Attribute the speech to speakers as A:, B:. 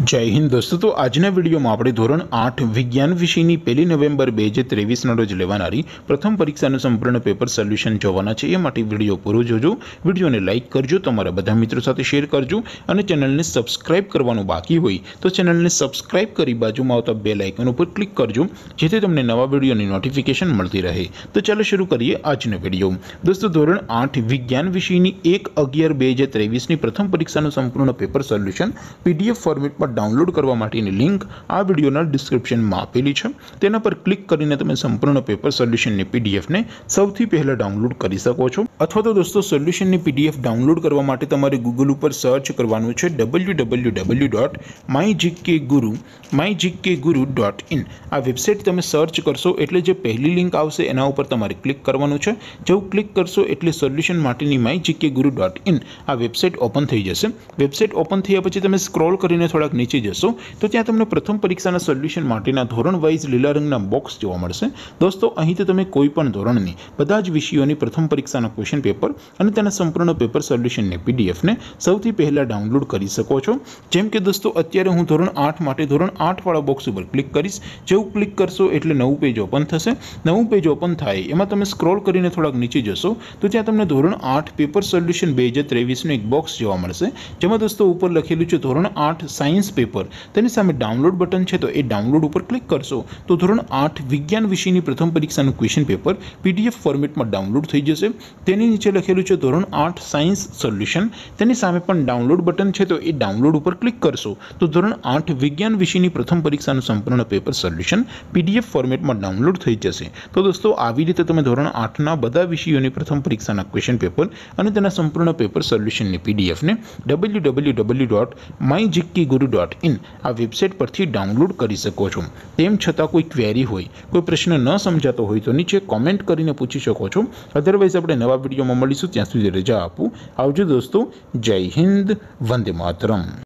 A: जय हिंद दोस्तों। तो आजना वीडियो में આપણે ધોરણ 8 વિજ્ઞાન વિષયની 1 નવેમ્બર 2023 ના રોજ લેવાનારી પ્રથમ પરીક્ષાનું સંપૂર્ણ પેપર સોલ્યુશન જોવાના છે। એ માટે વિડિયો પૂરો જોજો, વિડિયોને લાઈક કરજો, તમારા બધા મિત્રો સાથે શેર કરજો અને ચેનલને સબસ્ક્રાઇબ કરવાનું બાકી હોય તો ચેનલને સબસ્ક્રાઇબ કરી બાજુમાં આવતા બેલ આઇકન ઉપર ક્લિક કરજો જેથી તમને નવા વિડિયોની નોટિફિકેશન મળતી રહે। તો ચાલો શરૂ કરીએ આજનો વિડિયો। દોસ્તો ધોરણ 8 વિજ્ઞાન વિષયની 1/11/2023 ની પ્રથમ પરીક્ષાનું સંપૂર્ણ પેપર સોલ્યુશન પીડીએફ ફોર્મેટમાં डाउनलॉड करवा माटेनी लिंक आ वीडियोना डिस्क्रिप्शन में आपेली है। तेना पर क्लिक करीने तमे संपूर्ण पेपर सोल्यूशन ने पीडीएफ ने सौथी पहला डाउनलॉड करी सको छो। अथवा तो दोस्तों सोल्यूशन ने पीडीएफ डाउनलॉड करवा माटे तमारे गूगल पर सर्च करवानुं छे www.mygkguru.in। आ वेबसाइट तमे सर्च करशो एटले जे पहली लिंक आवशे एना उपर तमारे क्लिक करवानुं छे। जो क्लिक करशो एटले सोल्यूशन माटेनी mygkguru.in आ वेबसाइट ओपन थई जशे। वेबसाइट ओपन थया पछी तमे स्क्रॉल करीने थोड़ा नीचे जशो तो त्या तमने प्रथम परीक्षाना सोल्यूशन माटेना धोरण वाइज लीला रंगना बॉक्स जोवा मळशे। दोस्तों અહીંથી તમે કોઈપણ ધોરણની બધા જ વિષયોની પ્રથમ પરીક્ષાના ક્વેશ્ચન પેપર અને તેના સંપૂર્ણ પેપર સોલ્યુશનની પીડીએફ ને સૌથી પહેલા ડાઉનલોડ કરી શકો છો। જેમ કે દોસ્તો અત્યારે હું ધોરણ 8 માટે ધોરણ 8 વાળા બોક્સ ઉપર ક્લિક કરીશ। જેવું ક્લિક કરશો એટલે નવું પેજ ઓપન થશે। નવું પેજ ઓપન થાય એમાં તમે સ્ક્રોલ કરીને થોડાક નીચે જશો તો ત્યાં તમને ધોરણ 8 પેપર સોલ્યુશન 2023 નું એક બોક્સ જોવા મળશે। જેમાં દોસ્તો ઉપર લખેલું છે ધોરણ 8 साइंस पेपर। तेनी सामे डाउनलॉड बटन है तो ये डाउनलॉड पर क्लिक करशो तो धोरण 8 विज्ञान विषयनी प्रथम परीक्षाનું क्वेश्चन पेपर पीडीएफ फॉर्मेट में डाउनलॉड थई जशे। तेनी नीचे लखेलुं छे धोरण 8 साइंस सोल्यूशन। तेनी सामे पण डाउनलॉड बटन है तो ये डाउनलॉड पर क्लिक करशो तो धोरण 8 विज्ञान विषयनी प्रथम परीक्षाનું संपूर्ण पेपर सोल्यूशन पीडीएफ फॉर्मेट में डाउनलॉड थई जशे। तो दोस्तों આવી રીતે તમે ધોરણ 8 ના બધા વિષયોની પ્રથમ પરીક્ષાના ક્વેશ્ચન પેપર અને તેના સંપૂર્ણ પેપર સોલ્યુશનની પીડીએફ ને www.mygkguru.in आ वेबसाइट पर डाउनलॉड करी सको छो। तेम छतां कोई क्वेरी होय, कोई प्रश्न न समजातो होय तो नीचे कॉमेंट करीने पूछी शको छो। अदरवाइज आपणे नवा विडियोमां मळीशुं, त्यां सुधी रजा आपो। आवजो दोस्तों। जय हिंद, वंदे मातरम।